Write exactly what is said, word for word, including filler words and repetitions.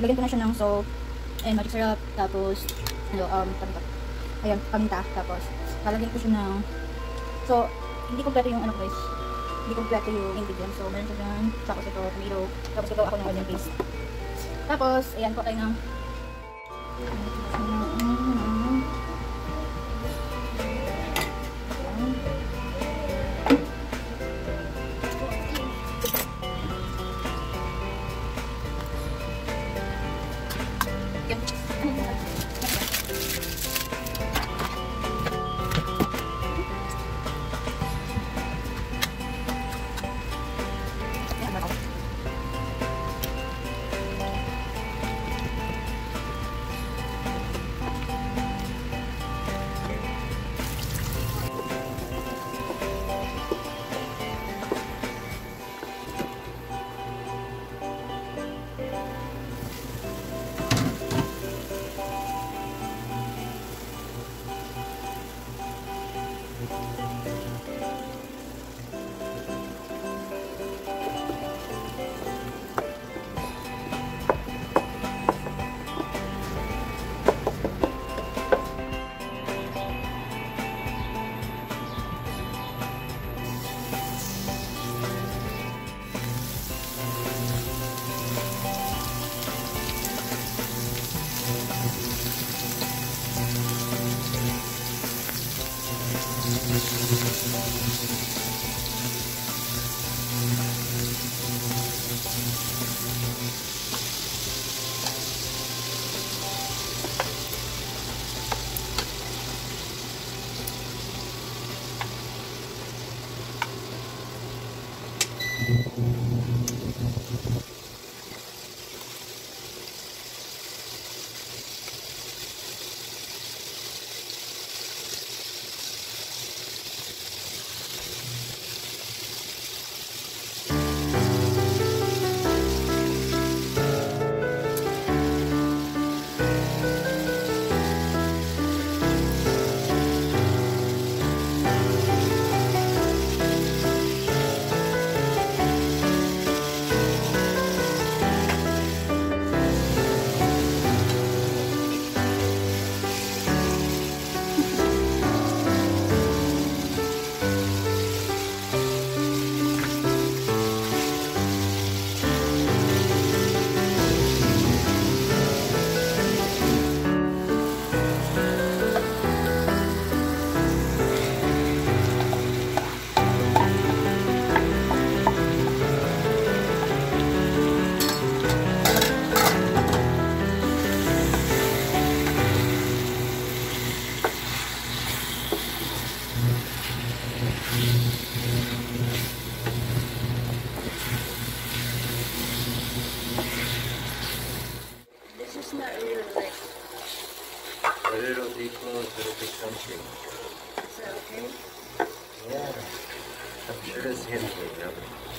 lagyan ko na siya ng salt and magic syrup, tapos ano, um, paminta. Ayan, paminta, tapos lalagyan ko siya ng, so, hindi kompleto yung ano guys, hindi kompleto yung ingredients. So, meron siya dyan, tapos ito, tomato, tapos ito ako ng onion paste. Tapos, ayan, po tayo ng A little deeper, a little bit something. Is that okay? Yeah. I'm sure it's him, you know.